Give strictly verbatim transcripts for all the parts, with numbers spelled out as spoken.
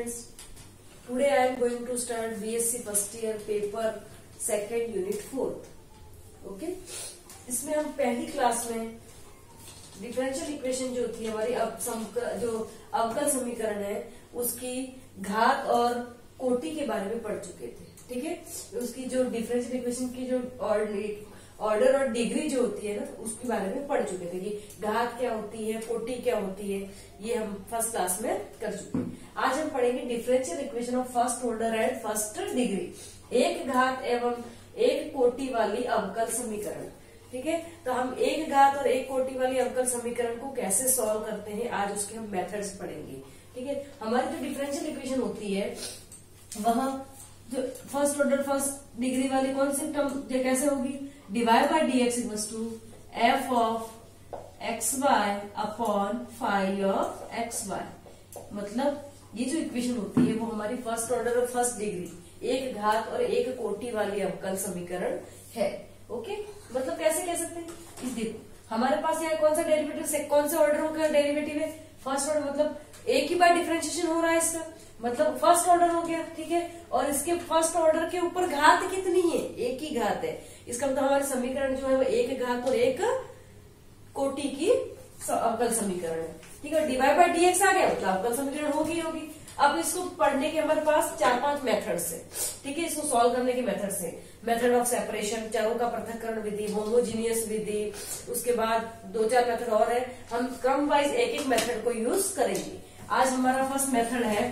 students, today I am going to start B S c first year paper second unit fourth. Okay, इसमें हम पहली class में differential equation जो थी हमारी अब सम, जो अवकल समीकरण है उसकी घात और कोटि के बारे में पढ़ चुके थे. ठीक है, उसकी जो डिफरेंशियल इक्वेशन की जो ऑर्डर और डिग्री जो होती है ना उसके बारे में पढ़ चुके थे कि घात क्या होती है, कोटि क्या होती है, ये हम फर्स्ट क्लास में कर चुके हैं. आज हम पढ़ेंगे differential equation of first order and first degree, एक घात एवं एक कोटि वाली अवकल समीकरण. ठीक है, तो हम एक घात और एक कोटि वाली अवकल समीकरण को कैसे सॉल्व करते हैं आज उसके हम मेथड्स पढ़ेंगे. ठीक है, हमारी जो डिफरेंशियल इक्वेशन होती है वह जो फर्स्ट ऑर्डर फर्स्ट डिग्री वाली कौन सी टर्म कैसे होगी, divide by D x equals to F of X Y upon five of X Y. मतलब ये जो इक्वेशन होती है वो हमारी फर्स्ट ऑर्डर और फर्स्ट डिग्री, एक घात और एक कोटि वाली अवकल समीकरण है. ओके, मतलब कैसे कह सकते हैं, इस देखो हमारे पास यहाँ कौन सा डेरिवेटिव, कौन से ऑर्डर का डेरिवेटिव है, फर्स्ट ऑर्डर, मतलब एक ही बार डिफरेंशिएशन हो रहा है इसका, मतलब फर्स्ट ऑर्डर हो गया. ठीक है, और इसके फर्स्ट ऑर्डर के ऊपर घात कितनी है, एक ही घात है. इसका मतलब हमारे समीकरण जो है वो एक घात और एक कोटि की अवकल समीकरण है. ठीक है, डिवाइड बाय डीएक्स आ गया मतलब अवकल समीकरण होगी होगी. अब इसको पढ़ने के हमारे पास चार पांच मेथड्स है. ठीक है, इसको सॉल्व करने के मेथड्स है. मेथड ऑफ सेपरेशन, चरों का पृथक्करण विधि, होमोजीनियस विधि, उसके बाद दो चार मेथड और है. हम क्रम वाइज एक एक मेथड को यूज करेंगे. आज हमारा फर्स्ट मेथड है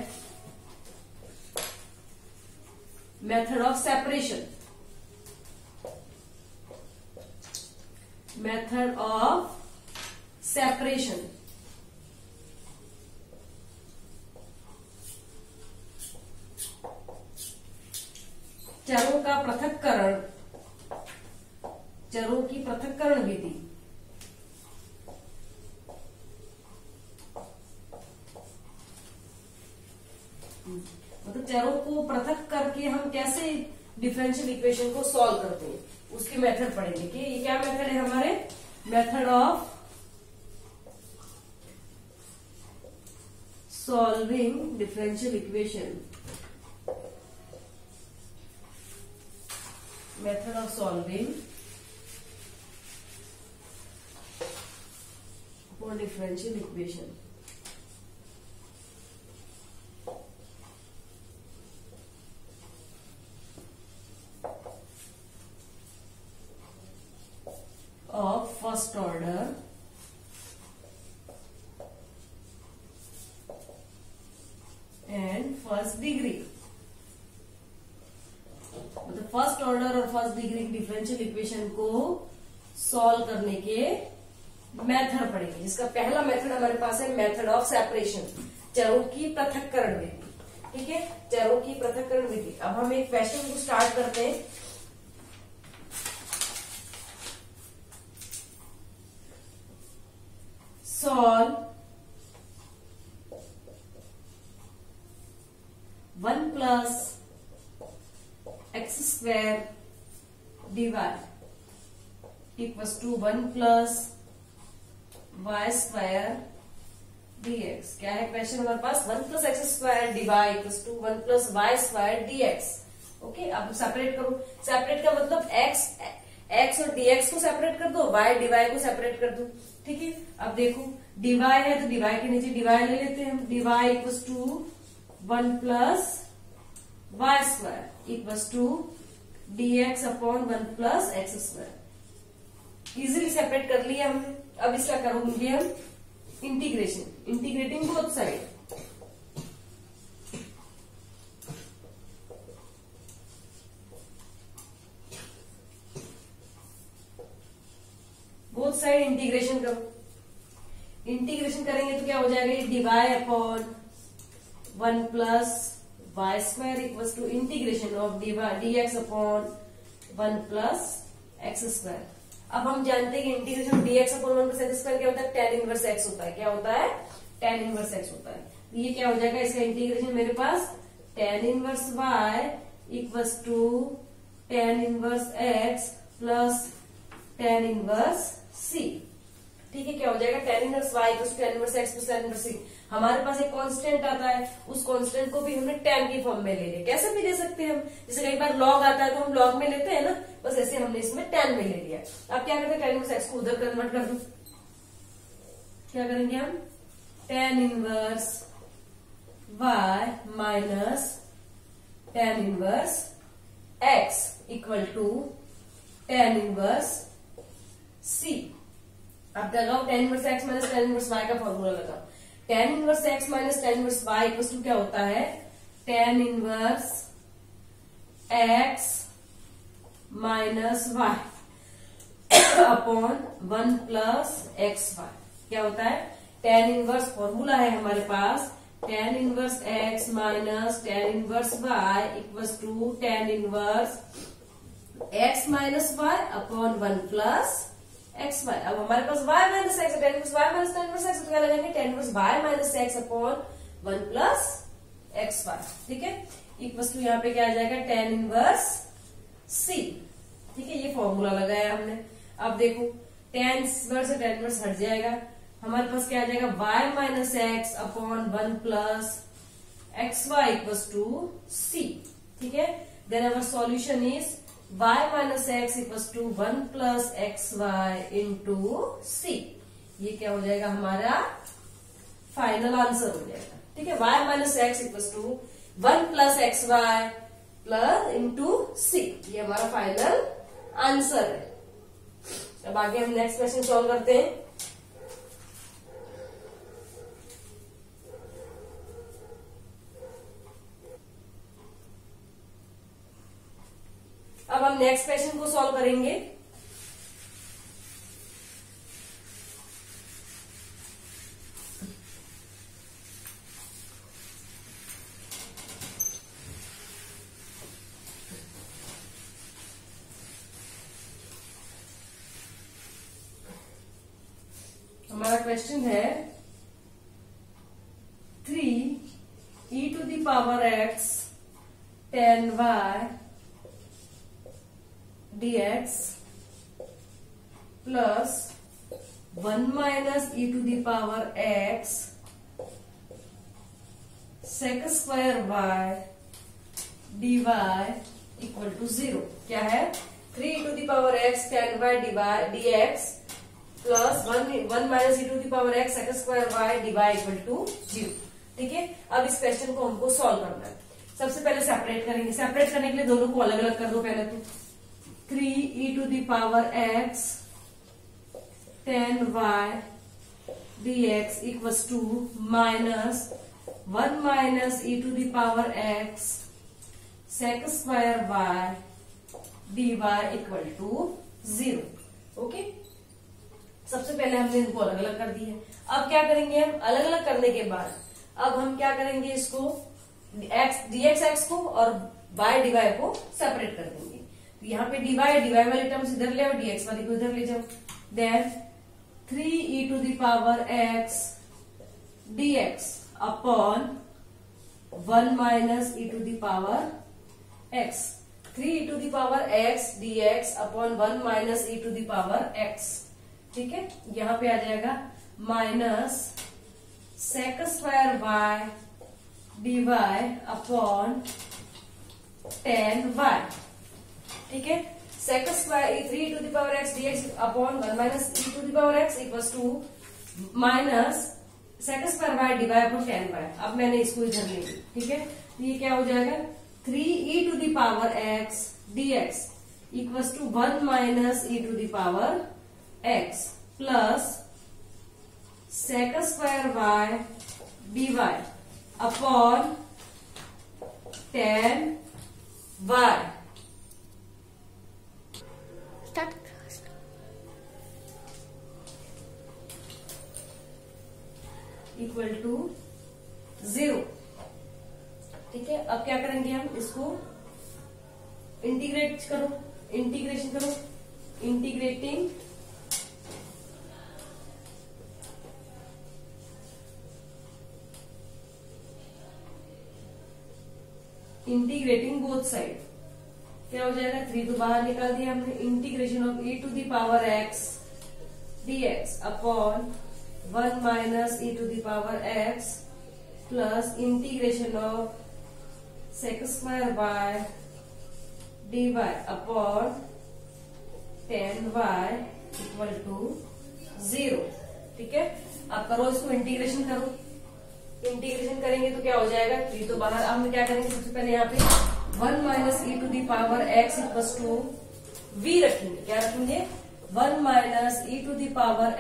method of separation. Method of separation चरों का पृथक्करण, चरों की पृथक्करण विधि. मतलब चरों को पृथक करके हम कैसे डिफरेंशियल इक्वेशन को सॉल्व करते हैं उसकी मेथड पढ़ेंगे. कि ये क्या मेथड है हमारे, method of solving differential equation, method of solving for differential equation. Of first order and first degree. मतलब फर्स्ट ऑर्डर और फर्स्ट डिग्री डिफरेंशियल इक्वेशन को सॉल्व करने के मेथड पढ़ेंगे. जिसका पहला मेथड हमारे पास है मेथड ऑफ सेपरेशन, चरों की पृथक्करण विधि. ठीक है, चरों की पृथक्करण विधि. अब हम एक क्वेश्चन को स्टार्ट करते हैं. Solve one plus x square D Y equals to one plus Y square D X. क्या है क्वेश्चन हमारे पास, one plus x square D Y equals to one plus Y square D x. Okay, अब separate करो. Separate का मतलब X X और D X को सेपरेट कर दो, वाई डी वाई को सेपरेट कर दो. ठीक है, अब देखो डी वाई है तो डी वाई के नीचे डी वाई ले लेते हैं हम. D Y equals to one plus Y square equals to D x upon one plus x square. Easily separate कर लिया हमने. अब इसका करोगे हम integration, integrating both side. Both side integration करो. इंटीग्रेशन करेंगे तो क्या हो जाएगा, D Y upon one plus Y square equals to integration of D x upon one plus x square. अब हम जानते हैं कि integration of D x upon one plus x square क्या होता है, टेन इनवर्स एक्स होता है. क्या होता है, टेन इनवर्स एक्स होता है. ये क्या हो जाएगा, इसका इंटीग्रेशन मेरे पास tan inverse Y equals to tan inverse x plus tan inverse C. ठीक है, क्या हो जाएगा tan inverse Y plus tan inverse x plus tan inverse C. हमारे पास एक कांस्टेंट आता है, उस कांस्टेंट को भी हमने टेन की फॉर्म में ले लिया। कैसे भी दे सकते हैं हम, जैसे कई बार लॉग आता है तो हम लॉग में लेते हैं ना, बस ऐसे हमने इसमें टेन में ले लिया। अब क्या करते हैं, टेन इनवर्स एक्स को उधर कन्वर्ट कर दो। क्या करेंगे हम, tan inverse Y minus tan inverse X equal to tan inverse C. अब लगाओ tan inverse X minus tan inverse Y का फॉर्मूला लगाओ। Tan inverse X minus tan inverse Y equal to क्या होता है, tan inverse X minus Y upon one plus X Y. क्या होता है, टेन इनवर्स फॉर्मूला है हमारे पास, tan inverse X minus tan inverse Y equal to tan inverse X minus Y upon one plus X Y. अब हमारे पास y minus X, tan inverse Y minus tan inverse X, तो क्या लगाएंगे, tan inverse Y minus X upon one plus X Y. ठीक है, equal to यहाँ पे क्या आ जाएगा, टेन इनवर्स सी। ठीक है, ये फॉर्मूला लगाया हमने। अब देखो टेन इनवर्स से टेन इनवर्स हट जाएगा, हमारे पास क्या आ जाएगा, y minus X upon one plus X Y equal to सी। ठीक है, then our solution is y minus X equal to one plus X Y into C. ये क्या हो जाएगा, हमारा फाइनल आंसर हो जाएगा। ठीक है, y minus X equal to one plus X Y plus into C, ये हमारा फाइनल आंसर है। अब आगे हम नेक्स्ट क्वेश्चन सॉल्व करते हैं। अब हम नेक्स्ट क्वेश्चन को सॉल्व करेंगे। हमारा क्वेश्चन है three E to the power X tan Y dx plus one minus E to the power X sec square Y D Y equal to zero. क्या है, three E to the power X tan Y D Y D x plus one one minus E to the power X sec square Y D Y equal to zero. ठीक है, अब इस question को हमको solve करना है। सबसे पहले सेपरेट करेंगे, सेपरेट करने के लिए दोनों को अलग अलग कर दो। पहले तो three E to the power X tan Y D x equal to minus one minus E to the power X sec square Y D Y equal to zero. Okay, सबसे पहले हमने इनको अलग अलग कर दिए। अब क्या करेंगे हम, अलग अलग करने के बाद अब हम क्या करेंगे, इसको एक्स डी एक्स एक्स को और वाई डी वाई को सेपरेट कर देंगे। यहाँ पे डीवाई डीवाई वाले टर्म्स इधर ले और डीएक्स वाले को इधर ले जाओ। Then three E to the power x dx upon one minus E to the power x. Three E to the power x dx upon one minus E to the power x. ठीक है, यहाँ पे आ जाएगा minus sec square Y D y upon tan y. ठीक है, sec square three to the power x dx upon one minus E to the power x equal to minus sec square Y D y upon tan y. अब मैंने इसको इधर ले ली। ठीक है, ये क्या हो जाएगा, three E to the power x dx equal to one minus E to the power x plus sec square Y D y upon tan y equal to zero. ठीक है, अब क्या करेंगे हम, इसको इंटीग्रेट करो, इंटीग्रेशन करो, इंटीग्रेटिंग इंटीग्रेटिंग बोथ साइड। क्या हो जाएगा, थ्री तो बाहर निकाल दिया हमने, integration of e to the power x dx upon one minus E to the power x plus integration of sec square by d y upon tan y equal to zero. ठीक है, अब करो इसको इंटीग्रेशन करो। Integration करेंगे तो क्या हो जाएगा, थ्री तो बाहर। अब हम क्या करेंगे, सबसे पहले यहाँ पे one minus E to the power x equal to v रखेंगे। क्या रखेंगे, one minus E to the power.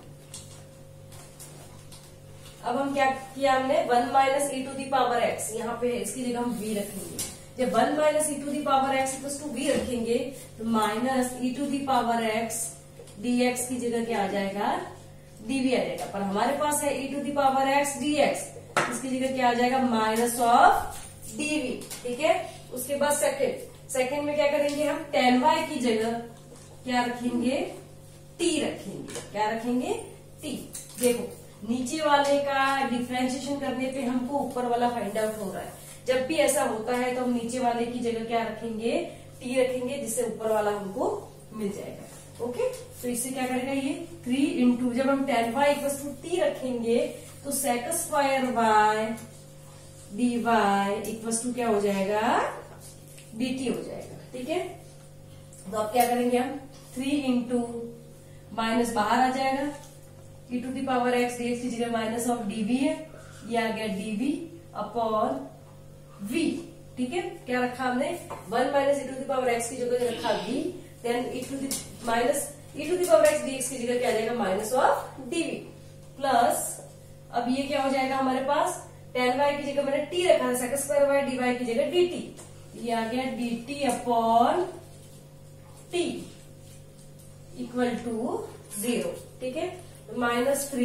अब हम क्या किया हमने, one minus E to the power x, यहाँ पे इसकी जगह हम वी रखेंगे। जब one minus E to the power x equal to v रखेंगे तो minus E to the power x d x की जगह क्या आ जाएगा, डीवी आ जाएगा। पर हमारे पास है e to the power x d x, इसकी जगह क्या आ जाएगा, माइनस ऑफ डीवी। ठीक है, उसके बाद सेकंड सेकंड में क्या करेंगे हम, टेन वाई की जगह क्या रखेंगे, टी रखेंगे। क्या रखेंगे, टी। देखो नीचे वाले का डिफ्रेंशिएशन करने पे हमको ऊपर वाला फाइंड आउट हो रहा है। जब भी ऐसा होता है तो हम नीचे वाले की जगह क्या रखेंगे, टी रखेंगे, जिससे ऊपर वाला हमको मिल जाएगा। ओके, तो इससे क्या करेगा ये थ्री इंटू, जब हम tan y equal to t रखेंगे तो sec square Y D Y equal to क्या हो जाएगा, डी टी हो जाएगा। ठीक है, तो अब क्या करेंगे हम, थ्री इंटू माइनस बाहर आ जाएगा, e to the power x d x की जगह माइनस ऑफ डीवी है, ये आ गया डीवी अपॉन वी। ठीक है, क्या रखा हमने, one minus E to the power x की जगह रखा v, then e to the minus E to the power x d x की जगह क्या आ जाएगा, माइनस ऑफ डीवी प्लस, अब ये क्या हो जाएगा हमारे पास, टेन वाई की जगह मैंने टी रखा है, sec square Y D y की जगह डी टी, ये आ गया d t upon t equal to zero. ठीक है, तो माइनस थ्री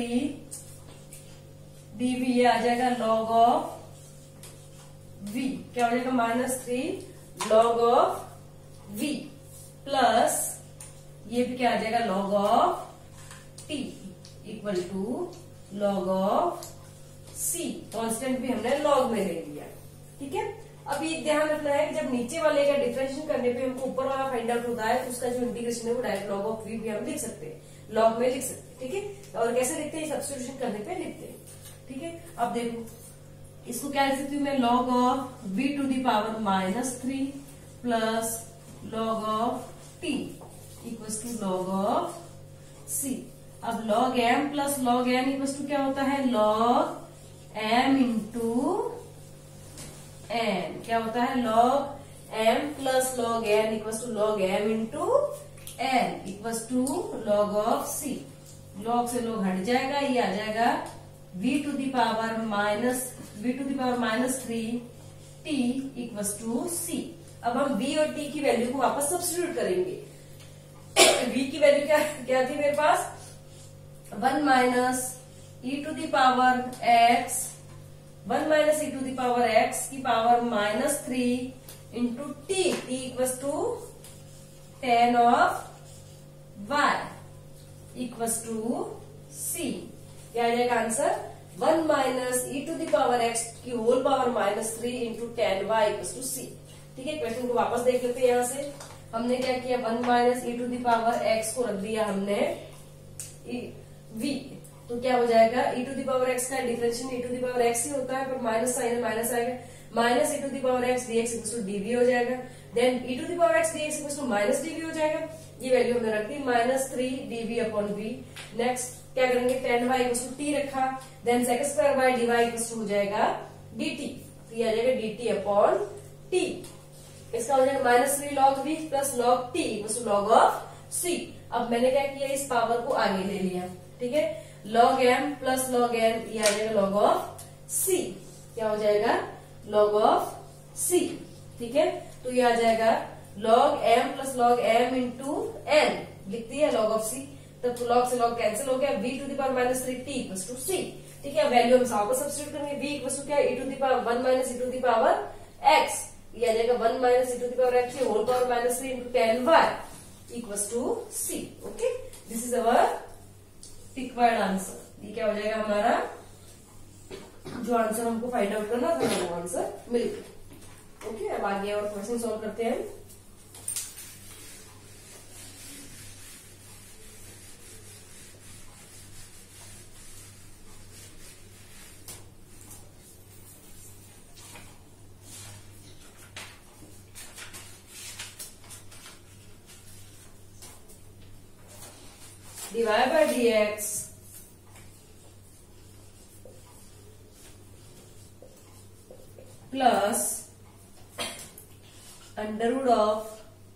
डीवी ये आ जाएगा लॉग ऑफ वी, क्या हो जाएगा, minus three log of v plus ये भी क्या आ जाएगा, log of t equal to log of c. Constant भी हमने लॉग में ले लिया। ठीक है, अब ये ध्यान रखना है कि जब नीचे वाले का डिफरेंशिएशन करने पे हमको ऊपर वाला फाइंड आउट होता है तो उसका जो इंटीग्रेशन है वो डायरेक्ट लॉग ऑफ वी भी हम लिख सकते हैं, लॉग में लिख सकते हैं। ठीक है, और कैसे लिखते हैं, सब्स्टिट्यूशन करने पे लिखते हैं। ठीक है, अब देखो इसको क्या लिख सकती हूँ मैं, log of v to the power minus three plus log of t equal to log of c. अब log m plus log n equal to क्या होता है, लॉग एम इंटू एन। क्या होता है, log m plus log n equal to log m into n equal to log of c. Log से log हट जाएगा, ये आ जाएगा v to the power minus v to the power minus three t equal to c. अब हम v और t की वैल्यू को वापस सब्स्टिट्यूट करेंगे। v की वैल्यू क्या क्या थी मेरे पास, one minus E to the power x, one minus E to the power x की power minus three into t, t equal to tan of y equal to c. क्या आ जाएगा answer, one minus E to the power x की whole power minus three into tan y equal to सी। ठीक है, question को वापस देख लेते हैं। यहाँ से हमने क्या किया, one minus E to the power x को रख दिया हमने वी, तो क्या हो जाएगा, e to the power x का differential e to the power x ही होता है, पर माइनस साइन है, माइनस आएगा, minus E to the power x d x equal to dv हो जाएगा, then e to the power x d x equal to minus dv हो जाएगा। ये वैल्यू हमने रख दी, minus three dv upon v. Next क्या करेंगे, tan y equal to t रखा, then sec square Y D Y equal to हो जाएगा डी टी, तो ये आ जाएगा डी टी अपॉन टी। इसका हो जाएगा minus three log v plus log t equal to log of c. अब मैंने क्या किया, इस पावर को आगे ले लिया। ठीक है, log m plus log n, ये आ जाएगा लॉग ऑफ सी। क्या हो जाएगा, लॉग ऑफ सी। ठीक है, तो ये आ जाएगा log m plus log m into n, लिख दिया लॉग ऑफ सी। तब तो लॉग से लॉग कैंसिल हो गया, v to the power minus three t equal to सी। ठीक है, वैल्यू हम साफ सब्स्टिट्यूट करेंगे, वी इक्वल टू क्या, e to the power one minus E to the power x, ये आ जाएगा one minus E to the power x whole power minus three into tan y equal to c. Okay, this is our required answer. ये क्या हो जाएगा हमारा, जो answer हमको फाइंड आउट करना था वो आंसर मिल गया। ओके, अब आगे और क्वेश्चन सॉल्व करते हैं। D y by d x plus under root of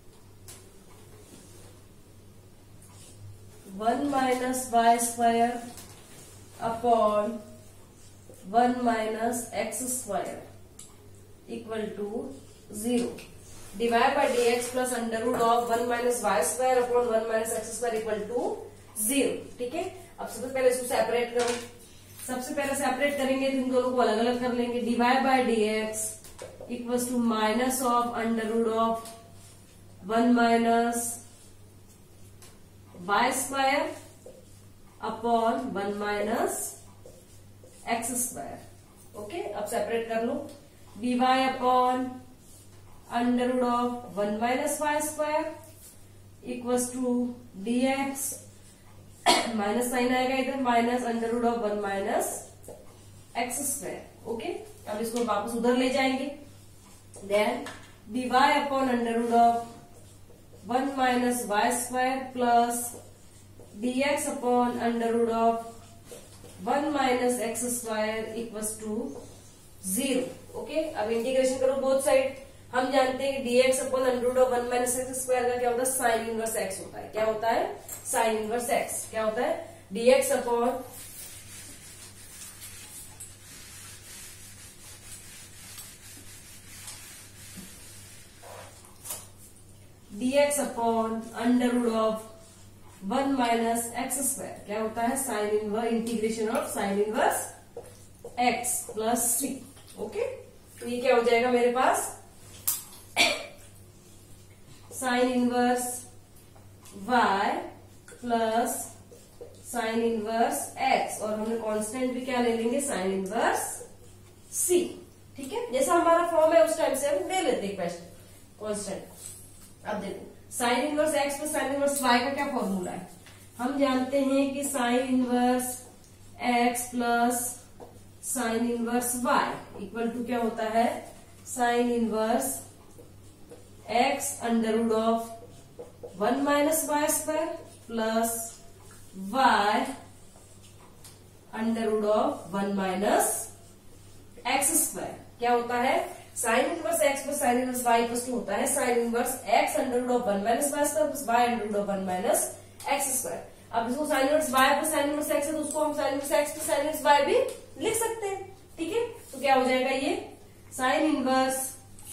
one minus y square upon one minus x square equal to zero. Divide by D x plus under root of one minus y square upon one minus x square equal to zero. ठीक है, अब सबसे पहले इसको separate करो। सबसे पहले separate करेंगे तो इन दोनों को अलग अलग कर लेंगे। Divide by D x equals to minus of under root of one minus y square upon one minus x square. Okay, अब सेपरेट कर लो। D y upon under root of one minus y square equals to D x, minus sign आएगा इधर, minus under root of one minus x square. Okay, अब इसको वापस उधर ले जाएंगे। Then d y upon under root of one minus y square plus d x upon under root of one minus x square equals to zero. Okay, अब integration करो both side. हम जानते हैं कि d x upon under root of one minus x square का क्या होता है, साइन इनवर्स एक्स होता है। क्या होता है, साइन इनवर्स एक्स। क्या होता है, d x upon d x upon under root of one minus x square क्या होता है, sine inverse integration of sine inverse x plus c. Okay, तो ये क्या हो जाएगा मेरे पास, sine inverse y plus sine inverse x और हमने कांस्टेंट भी क्या ले लेंगे, साइन इनवर्स c। ठीक है, जैसा हमारा फॉर्म है उस टाइम से हम ले लेते हैं क्वेश्चन कांस्टेंट। अब देखो sine inverse x plus sine inverse y का क्या फॉर्मूला है, हम जानते हैं कि sine inverse x plus sine inverse y equal to क्या होता है, sine inverse x under root of one minus y square plus y under root of one minus x square. क्या होता है, sine inverse x plus sine inverse y equal to होता है sine inverse x under root of one minus y square plus y under root of one minus x square. अब इसको sine inverse y plus sine inverse x है तो उसको हम sine inverse x plus sine inverse y भी लिख सकते हैं। ठीक है, तो क्या हो जाएगा, ये sine inverse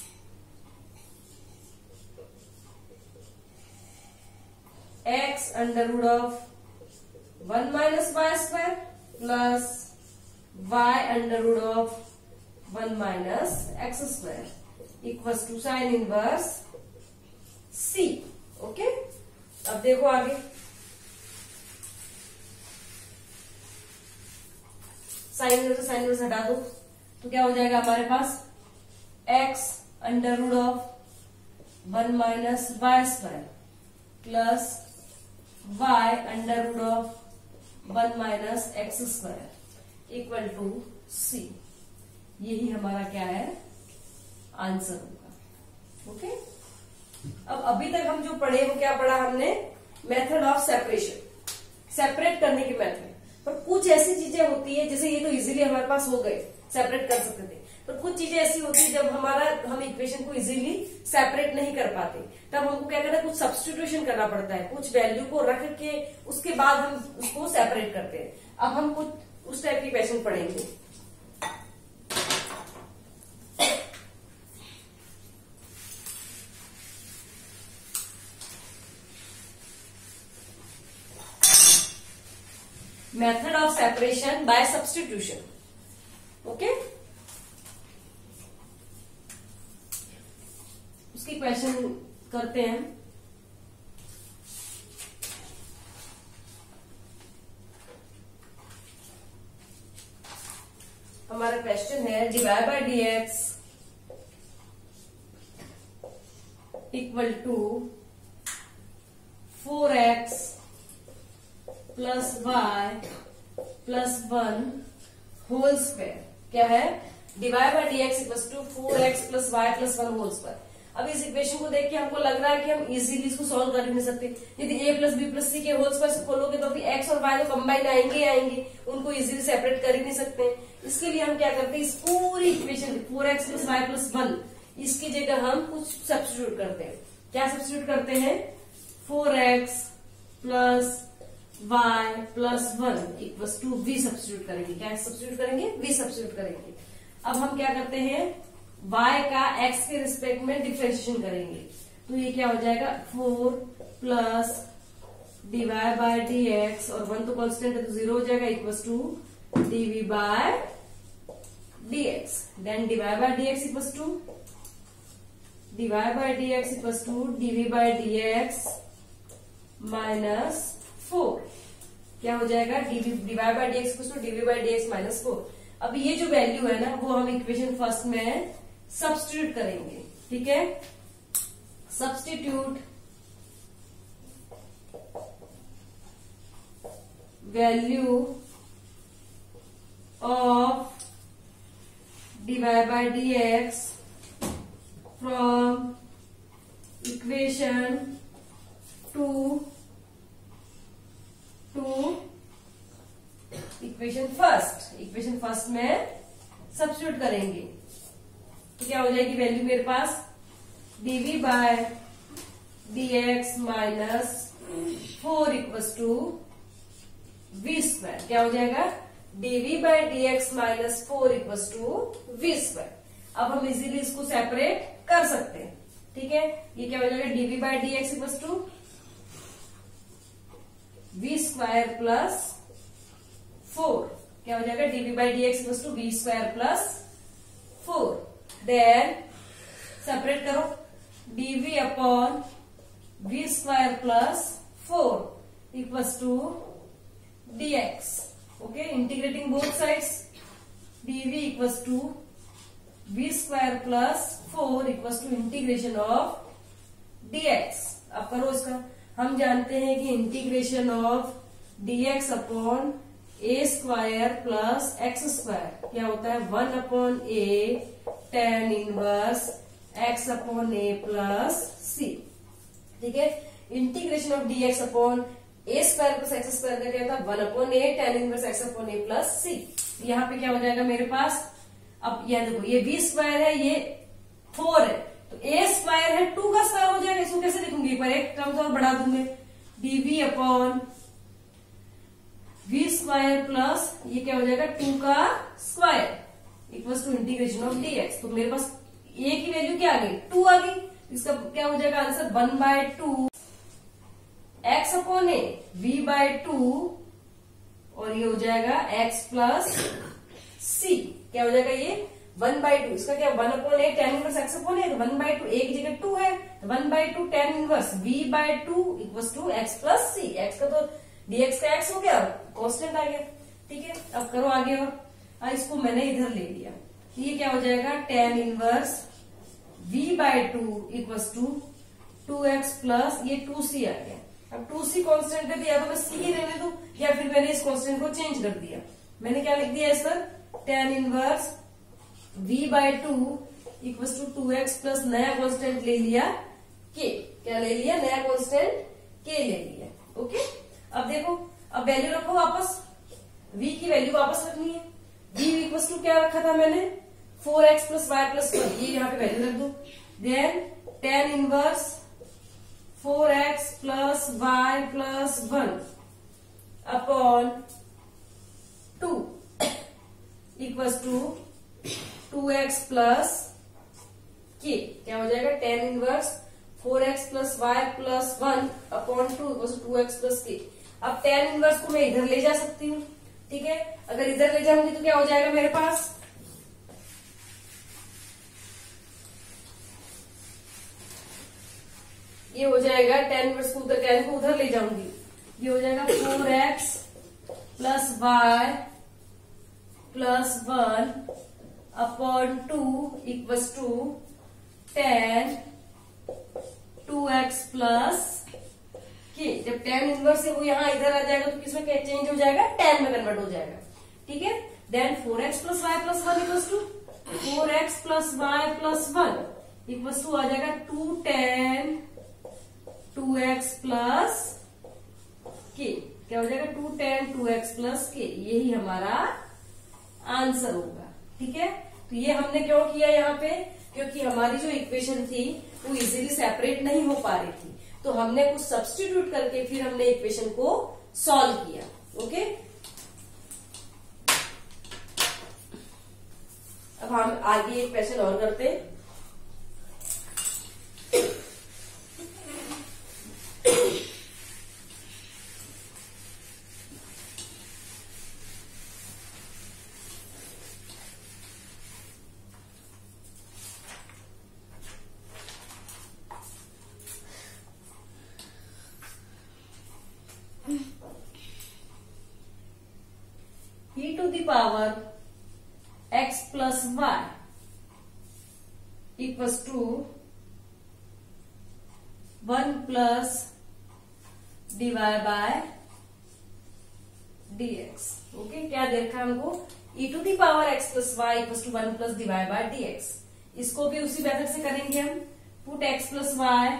x under root of one minus y square plus y under root of one minus x square equals to sine inverse c। Okay, अब देखो आगे, साइन इनवर्स साइन इनवर्स हटा दो तो क्या हो जाएगा हमारे पास, x under root of one minus y square plus y under root of one minus x square equal to c। यही हमारा क्या है, आंसर होगा। ओके, अब अभी तक हम जो पढ़े वो क्या पढ़ा हमने, मेथड ऑफ सेपरेशन, सेपरेट करने की मेथड। पर कुछ ऐसी चीजें होती है, जैसे ये तो इजीली हमारे पास हो गए, सेपरेट कर सकते थे, पर कुछ चीजें ऐसी होती है जब हमारा हम इक्वेशन को इजीली सेपरेट नहीं कर पाते, तब हमको क्या करना है, कुछ सब्स्टिट्यूशन करना पड़ता है, कुछ वैल्यू को रख के उसके बाद हम उसको सेपरेट करते हैं। अब हम कुछ उस टाइप की क्वेश्चन पढ़ेंगे। Method of separation by substitution. Okay, उसकी क्वेश्चन करते हैं। हमारा क्वेश्चन है divide by D x equal to four x plus y plus one whole square. क्या है, divide by D x equal to four x plus y plus one whole square. अब इस equation को देख के हमको लग रहा है कि हम इजीली इसको सॉल्व कर ही नहीं सकते। यदि a plus b plus c के होल स्क्वायर से खोलोगे तो फिर x और y तो कंबाइन आएंगे ही आएंगे, उनको इजीली सेपरेट कर ही नहीं सकते। इसके लिए हम क्या करते हैं, इस पूरी equation four x plus y plus one इसकी जगह हम कुछ सब्स्टिट्यूट करते हैं। क्या सब्स्टिट्यूट करते हैं, four x plus y plus one equals to v substitute करेंगे। क्या सब्स्टिट्यूट करेंगे, वी सब्स्टिट्यूट करेंगे। अब हम क्या करते हैं, y का x के रिस्पेक्ट में डिफरेंशिएशन करेंगे, तो ये क्या हो जाएगा, four plus d y by D x, और वन तो कांस्टेंट है तो जीरो हो जाएगा, equals to d v by D x. Then d y by D x equals to d y by D x equals to d v by D x minus four. क्या हो जाएगा, d y by D x equals to d v by D x minus four. अब ये जो value है ना वो हम इक्वेशन फर्स्ट में सब्स्टिट्यूट करेंगे। ठीक है, substitute value of d y by D x from equation two to equation first. Equation first में सब्स्टिट्यूट करेंगे तो क्या हो जाएगी वैल्यू मेरे पास, d v by D x minus four equals to v square. क्या हो जाएगा, d v by D x minus four equals to v square. अब हम इजीली इसको सेपरेट कर सकते हैं। ठीक है, ये क्या हो जाएगा, d v by D x equals to v square plus four. क्या हो जाएगा, d v by d x equals to v square plus four. Then separate करो, d v upon v square plus four equals to D x. Okay, integrating both sides, d v equals to v square plus four equals to integration of D x. अब करो इसका, हम जानते हैं कि integration of D x upon a square plus x square क्या होता है, one upon a tan inverse x upon a plus c. ठीक है, integration of D x upon a square plus x square का क्या होता है, one upon a tan inverse x upon a plus c. यहाँ पे क्या हो जाएगा मेरे पास, अब यह देखो ये बी स्क्वायर है, ये फोर है, तो ए स्क्वायर है टू का स्क्वायर हो जाएगा। इसको कैसे लिखूंगी, एक बार एक टर्म और बढ़ा दूंगे, d v upon v square plus ये क्या हो जाएगा, टू का square equals to integration of D x. तो मेरे पास ए की वैल्यू क्या आ गई, टू आ गई। इसका क्या हो जाएगा answer, one by two x upon a v by two, और ये हो जाएगा एक्स प्लस सी। क्या हो जाएगा ये वन बाई टू, इसका क्या one upon a tan inverse x upon a, one by two a की जगह टू है, one by two tan inverse v by two equals to x plus c. X का तो डीएक्स का x हो गया, कांस्टेंट आ गया। ठीक है, अब करो आगे, और इसको मैंने इधर ले लिया, ये क्या हो जाएगा, tan inverse v by two equals to two x plus ये टू सी आ गया। अब टू सी कांस्टेंट है, या तो मैं सी ही रहने दूं, या फिर मैंने इस कांस्टेंट को चेंज कर दिया। मैंने क्या लिख दिया इस पर, tan inverse v by two equals to two x plus नया कांस्टेंट ले लिया k। क्या ले लिया, नया कांस्टेंट k ले लिया। ओके, अब देखो, अब वैल्यू रखो वापस, v की वैल्यू वापस रखनी है। v इक्वल्स टू क्या रखा था मैंने, four x plus y plus one, ये यहाँ पे वैल्यू रख दो। Then tan inverse four x plus y plus one upon two equals to two x plus k. क्या हो जाएगा, tan inverse four x plus y plus one upon two equals to x plus k. अब tan inverse को मैं इधर ले जा सकती हूँ। ठीक है, अगर इधर ले जाऊंगी तो क्या हो जाएगा मेरे पास, ये हो जाएगा टेन इनवर्स को उधर, टेन को उधर ले जाऊंगी, ये हो जाएगा four x plus y plus one upon two equals to tan two x plus k. जब टेन इनवर्स है वो यहाँ इधर आ जाएगा तो किसमें चेंज हो जाएगा, टेन में कन्वर्ट हो जाएगा। ठीक है, then four x plus y plus one equals to four x plus y plus one equal to आ जाएगा two tan two x plus k. क्या हो जाएगा? Two tan two x plus k. यही हमारा आंसर होगा। ठीक है, तो ये हमने क्यों किया यहाँ पे? क्योंकि हमारी जो इक्वेशन थी वो इजीली सेपरेट नहीं हो पा रही थी, तो हमने कुछ सब्स्टिट्यूट करके फिर हमने इक्वेशन को सॉल्व किया। ओके, अब हम आगे एक क्वेश्चन और करते हैं। e to the power x plus y equals to one plus dy by dx। Okay, क्या देखा हमको? e to the power x plus y equals to one plus dy by dx। इसको भी उसी मेथड से करेंगे हम। Put x plus y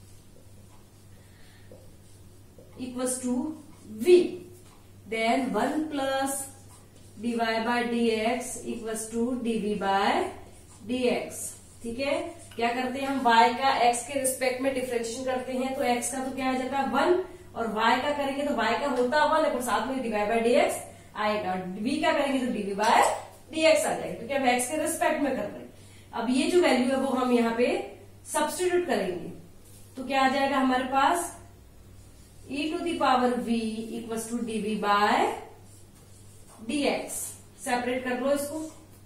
equals to v, then one plus dy by dx equals to dv by dx। ठीक है, क्या करते हैं हम? y का x के रिस्पेक्ट में डिफरेंशिएशन करते हैं, तो x का तो क्या आ जाता है वन, और y का करेंगे तो y का होता वन है, पर साथ में dy by dx आएगा। v का करेंगे तो dv by dx आ जाएगा, क्योंकि हम x के रिस्पेक्ट में कर रहे हैं। अब ये जो वैल्यू है वो हम यहाँ पे सब्स्टिट्यूट करेंगे, तो क्या आ जाएगा हमारे पास? e to the power v equals to dv by dx। Separate कर लो इसको।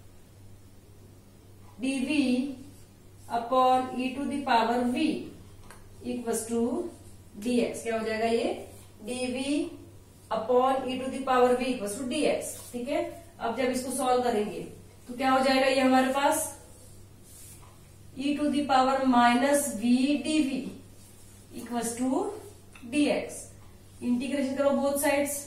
dv upon e to the power v equals to dx। क्या हो जाएगा ये? dv upon e to the power v equals to dx। ठीक है, अब जब इसको सॉल्व करेंगे तो क्या हो जाएगा ये हमारे पास? e to the power minus v dv equals to dx। Integration करो both sides.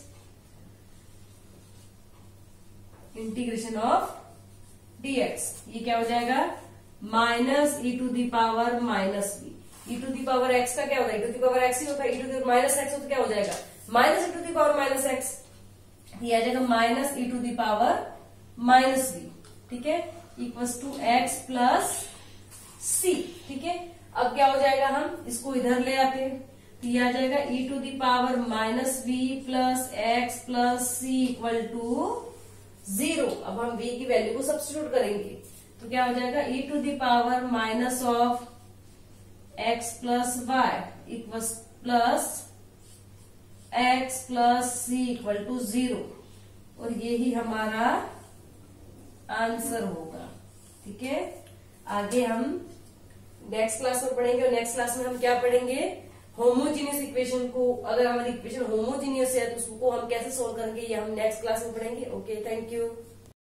Integration of dx, ये क्या हो जाएगा? Minus E to the power minus b. E to the power x का क्या होता है? E to the power x ही होता है। E to the minus x हो तो क्या हो जाएगा? Minus E to the power minus x. ये आ जाएगा minus E to the power minus b. ठीक है, equals to x plus c. ठीक है, अब क्या हो जाएगा? हम इसको इधर ले आते हैं, तो ये आ जाएगा e to the power minus b plus x plus c equal to zero. अब हम v की वैल्यू को सब्स्टिट्यूट करेंगे, तो क्या हो जाएगा? e to the power minus of x plus y equals plus x plus c equal to zero, और यही हमारा आंसर होगा। ठीक है, आगे हम नेक्स्ट क्लास में पढ़ेंगे, और नेक्स्ट क्लास में हम क्या पढ़ेंगे? होमोजीनियस इक्वेशन को। अगर हमारी इक्वेशन होमोजीनियस है तो उसको हम कैसे सोल्व करेंगे, ये हम नेक्स्ट क्लास में पढ़ेंगे। Okay, thank you.